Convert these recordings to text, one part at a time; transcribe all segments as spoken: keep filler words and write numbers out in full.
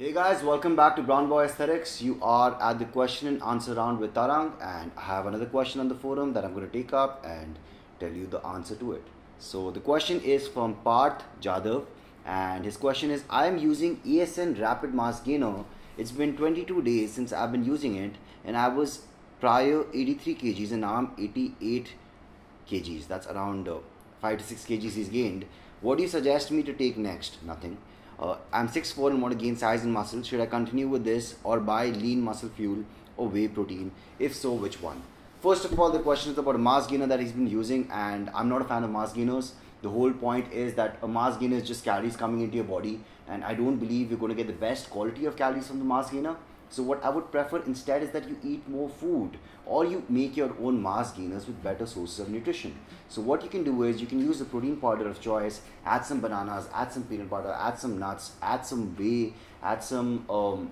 Hey guys, welcome back to Brown Boy Aesthetics. You are at the question and answer round with Tarang, and I have another question on the forum that I'm going to take up and tell you the answer to it. So the question is from Parth Jadhav, and his question is: I am using E S N Rapid Mass Gainer. It's been twenty-two days since I've been using it, and I was prior eighty-three kgs and now I'm eighty-eight kgs. That's around uh, five to six kgs he's gained. What do you suggest me to take next? Nothing. Uh, I'm six foot four and want to gain size and muscle. Should I continue with this or buy lean muscle fuel or whey protein? If so, which one? First of all, the question is about a mass gainer that he's been using, and I'm not a fan of mass gainers. The whole point is that a mass gainer is just calories coming into your body, and I don't believe you're going to get the best quality of calories from the mass gainer. So what I would prefer instead is that you eat more food, or you make your own mass gainers with better sources of nutrition. So what you can do is you can use the protein powder of choice, add some bananas, add some peanut butter, add some nuts, add some whey, add some um,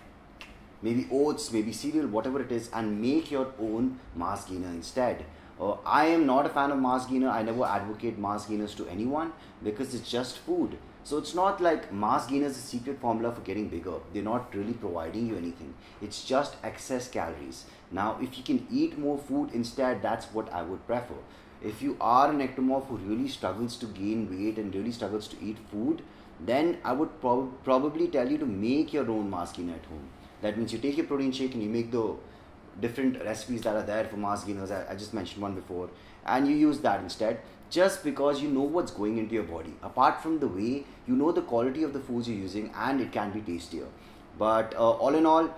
maybe oats, maybe cereal, whatever it is, and make your own mass gainer instead. Uh, I am not a fan of mass gainer. I never advocate mass gainers to anyone because it's just food. So it's not like mass gainer is a secret formula for getting bigger. They're not really providing you anything. It's just excess calories. Now, if you can eat more food instead, that's what I would prefer. If you are an ectomorph who really struggles to gain weight and really struggles to eat food, then I would prob probably tell you to make your own mass gainer at home. That means you take your protein shake and you make the different recipes that are there for mass gainers. I, I just mentioned one before, and you use that instead, just because you know what's going into your body. Apart from the way, you know the quality of the foods you're using, and it can be tastier. But uh, all in all,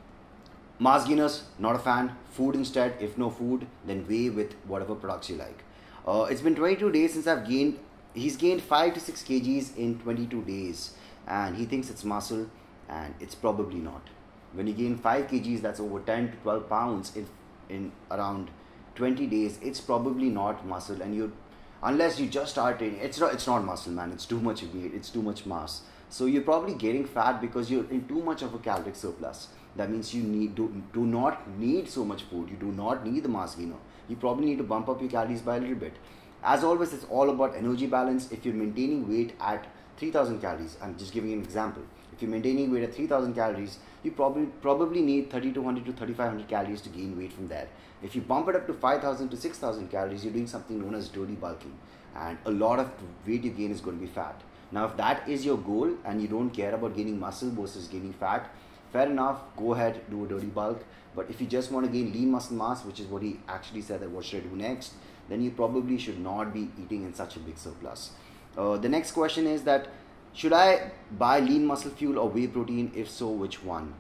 mass gainers, not a fan. Food instead. If no food, then whey with whatever products you like. Uh, it's been twenty-two days since I've gained. He's gained five to six kgs in twenty-two days, and he thinks it's muscle, and it's probably not. When you gain five kgs, that's over ten to twelve pounds in in around twenty days. It's probably not muscle, and you, unless you just start training, it's not it's not muscle, man. It's too much weight. It's too much mass. So you're probably getting fat because you're in too much of a caloric surplus. That means you need do, do not need so much food. You do not need the mass gainer. You probably need to bump up your calories by a little bit. As always, it's all about energy balance. If you're maintaining weight at three thousand calories, I'm just giving an example. If you're maintaining weight at three thousand calories, you probably probably need thirty-two hundred to thirty-five hundred calories to gain weight from there. If you bump it up to five thousand to six thousand calories, you're doing something known as dirty bulking, and a lot of weight you gain is going to be fat. Now, if that is your goal and you don't care about gaining muscle versus gaining fat, fair enough, go ahead, do a dirty bulk. But if you just want to gain lean muscle mass, which is what he actually said that what should I do next, then you probably should not be eating in such a big surplus. Uh, the next question is that, should I buy lean muscle fuel or whey protein? If so, which one?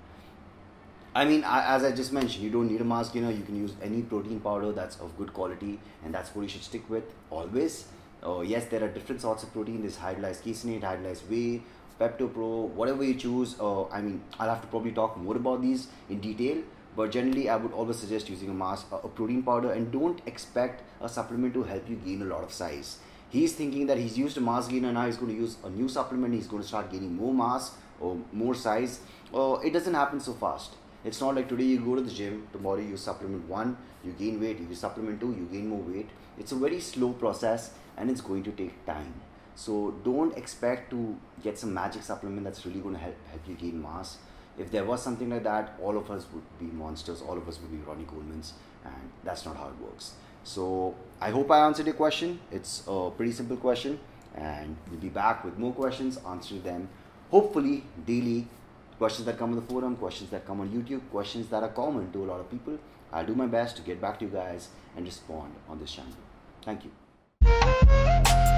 I mean, as I just mentioned, you don't need a mass gainer. You can use any protein powder that's of good quality, and that's what you should stick with always. Uh, yes, there are different sorts of protein. There's hydrolyzed caseinate, hydrolyzed whey, PeptoPro, whatever you choose. Uh, I mean, I'll have to probably talk more about these in detail, but generally I would always suggest using a mass, a protein powder, and don't expect a supplement to help you gain a lot of size. He's thinking that he's used a mass gainer, now he's going to use a new supplement, he's going to start gaining more mass or more size. Uh, it doesn't happen so fast. It's not like today you go to the gym, tomorrow you supplement one, you gain weight, you supplement two, you gain more weight. It's a very slow process, and it's going to take time. So don't expect to get some magic supplement that's really going to help, help you gain mass. If there was something like that, all of us would be monsters, all of us would be Ronnie Coleman's, and that's not how it works. So I hope I answered your question. It's a pretty simple question, and we'll be back with more questions, answering them hopefully daily. Questions that come on the forum, questions that come on YouTube, questions that are common to a lot of people. I'll do my best to get back to you guys and respond on this channel. Thank you.